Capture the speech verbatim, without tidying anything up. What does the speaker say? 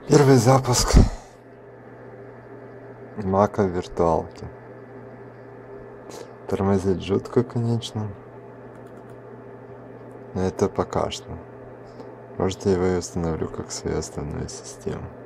Первый запуск мака в виртуалке. Тормозит жутко, конечно. Но это пока что. Может, я его и установлю как свою основную систему.